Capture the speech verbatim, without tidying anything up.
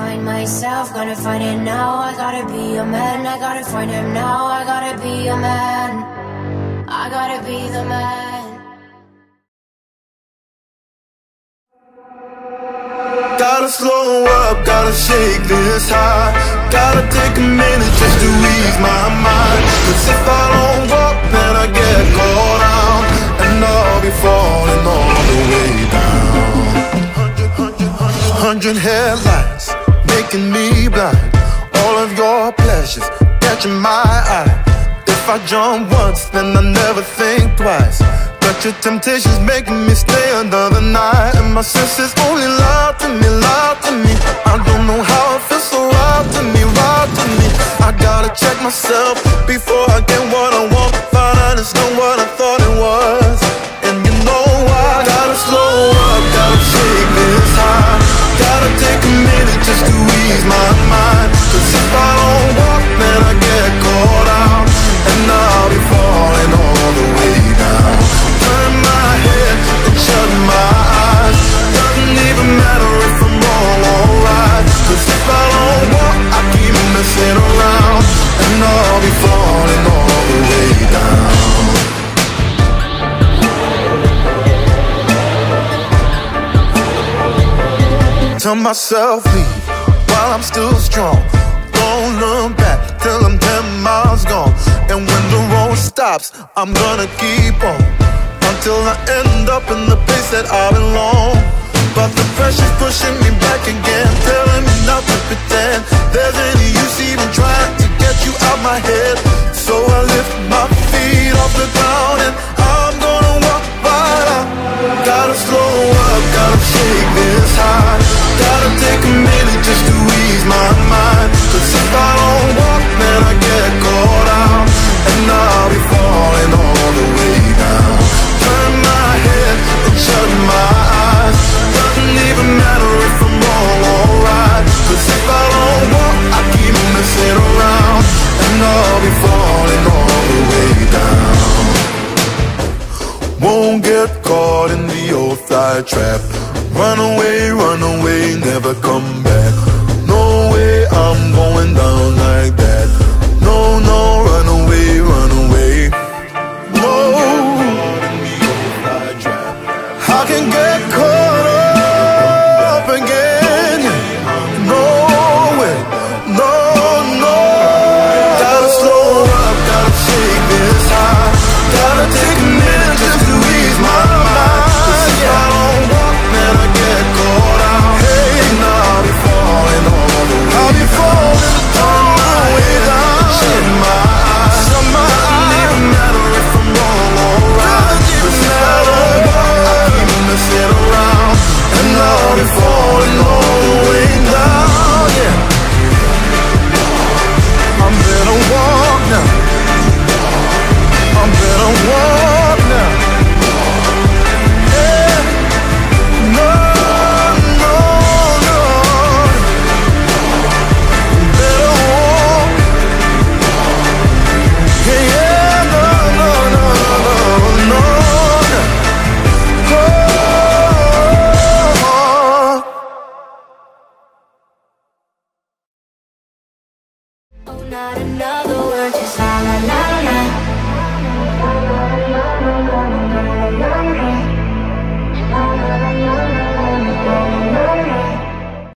find myself, gotta find it now. I gotta be a man, I gotta find him now. I gotta be a man, I gotta be the man. Gotta slow up, gotta shake this high. Gotta take a minute just to ease my mind. Cause if I don't walk, then I get caught out, and I'll be falling all the way down. Hundred, hundred, hundred, hundred headlights making me blind. All of your pleasures catching my eye. If I jump once, then I never think twice. But your temptation's making me stay another night, and my senses only lie to me, lie to me. I don't know how it feels so right to me, right to me. I gotta check myself before I get what I want. Find out it's not what I thought it was. And you know I gotta slow up, gotta shake this high. Gotta take a minute just to ease my mind. Cause if I don't walk, then I get caught out, and I'll be falling all the way down. Turn my head and shut my eyes. Doesn't even matter if I'm wrong or right. Cause if I don't walk, I keep messing around, and I'll be falling all the way down. Tell myself leave while I'm still strong. Don't look back till I'm ten miles gone. And when the road stops, I'm gonna keep on until I end up in the place that I belong. But the pressure's pushing me back again, telling me not to pretend there's any use even trying to get you out my head. So I lift my feet off the ground, and I'm gonna walk right out. Gotta slow up, gotta shake this high. Gotta take a minute just to ease my mind. Cause if I don't walk, then I get caught out, and I'll be falling all the way down. Turn my head and shut my eyes. Doesn't even matter if I'm wrong or right. Cause if I don't walk, I keep messing around, and I'll be falling all the way down. Won't get caught in the old fly trap. Run away, run away, never come back. No way I'm going down like that. No, no, run away, run away. No, I can get caught up again. No way, no, no. Gotta slow up, gotta shake this high. Gotta take a minute just to ease my mind. Cause if I don't walk, then I get caught out, hey, and I'll be falling all the way. I'll be falling all the way down. Shut my eyes, shut my eyes. Doesn't even matter if I'm wrong or right. Cause if I don't walk, I keep messing around, and I'll be falling all the way down, yeah. I'm better walk now. I'm better walk now. Yeah. No, no, no. Better walk. Yeah, yeah, no, no, no, no, no. Oh, not another word, just la la la.